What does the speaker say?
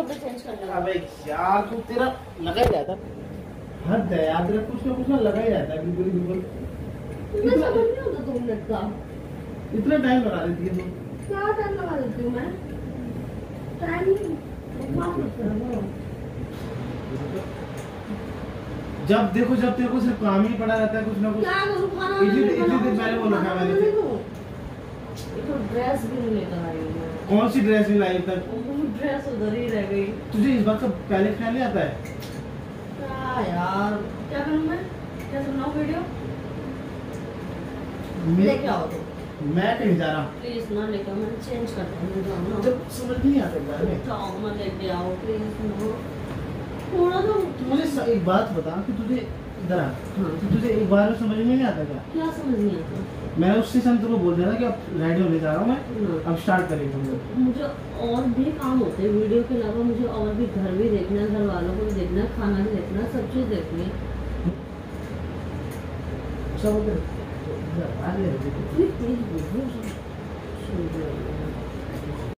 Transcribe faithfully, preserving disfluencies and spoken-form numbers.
कपड़े चेंज करने। अबे यार तू तेरा लगा ही रहता हद है यार, तेरा कुछ ना कुछ ना लगा ही रहता है बिल्कुल बिल्कुल। तुम्हें समझ नहीं होता दो मिनट का? इतना टाइम लगा देती है तू। क्या टाइम लगा देती हूँ मैं? टाइम माफ मत करो। जब देखो जब तेरे को सिर्फ काम ही पड़ा रहता है कुछ ना कुछ। क्या करूँ? खाना इतनी इतनी देर पहले बोला था मैंने तेरे को। तो ड्रेस भी नहीं लेकर आई मैं। कौन सी ड्रेस भी लाई तक? ड्रेस उधर ही रह गई। तुझे इस बात का पहले ख्याल नहीं आता है? क्या यार, क्या करूँ मैं? क्या सुनाऊँ वीडियो? लेके आओ तो। मैं कहीं जा रहा। प्लीज ना लेकर, मैं चेंज करता हूँ। जाओ ना। जब समझ नहीं आता बारे में। जाओ ना लेके आओ प्लीज ना। थोड़ा तो मुझे एक बात बता कि तुझे इधर आ। हाँ। तो तुझे एक बार में समझ में नहीं आता क्या? क्या समझ नहीं आता? मैं उससे सन तुमको बोल दिया था कि अब रेडी होने जा रहा हूँ मैं, अब स्टार्ट करेंगे हम लोग। मुझे और भी काम होते हैं वीडियो के अलावा। मुझे और भी घर भी देखना है, घर वालों को भी देखना है, खाना भी देखना है, सब चीज़ देखनी है। सब उधर आ गए। इतनी तेज बोल रही हो।